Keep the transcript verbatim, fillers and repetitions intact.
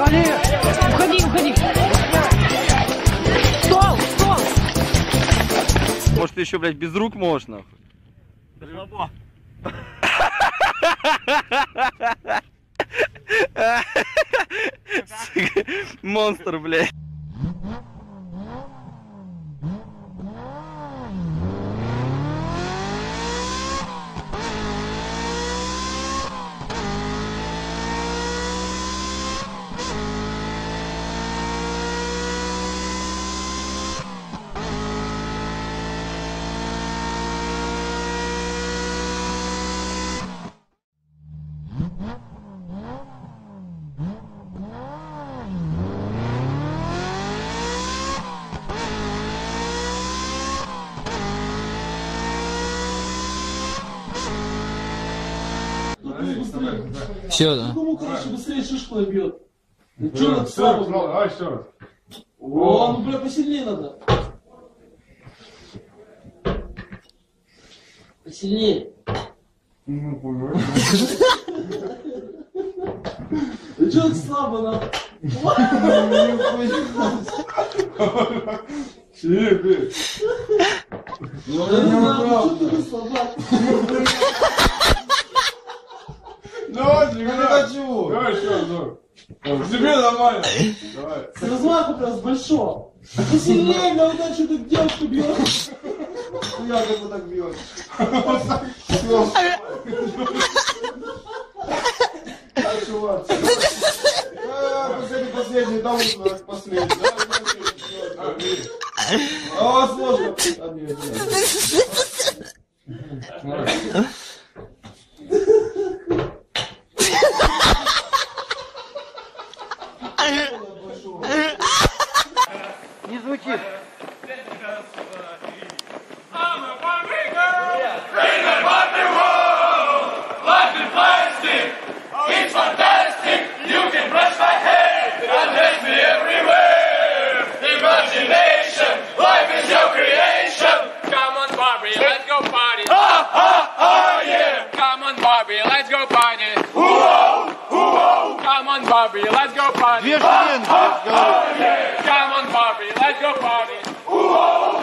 Уходи! Уходи, уходи! Стол! Стол! Может, ты еще, блядь, без рук можешь, нахуй? Да слабо. Монстр, блядь. Все, да? Кому короче быстрее шишку набьет? Ну что так слабо? Давай еще раз. О, ну бля, посильнее надо. Посильнее. Ну, понял. Да что так слабо надо? Чего ты? Я не знаю, что ты слаба. Давай, не хочу. Давай еще разок. Тебе нормально. Давай. С размаху прям с большого. Посильнее, бля, вот так что ты девушку бьешь. Я как вот так бьешь. А, чувак. Последний, последний, там последний. А, сложно. А, нет, нет. Не звучит. Barbie, let's go party. Две шеренги, Come on, Barbie, let's go party.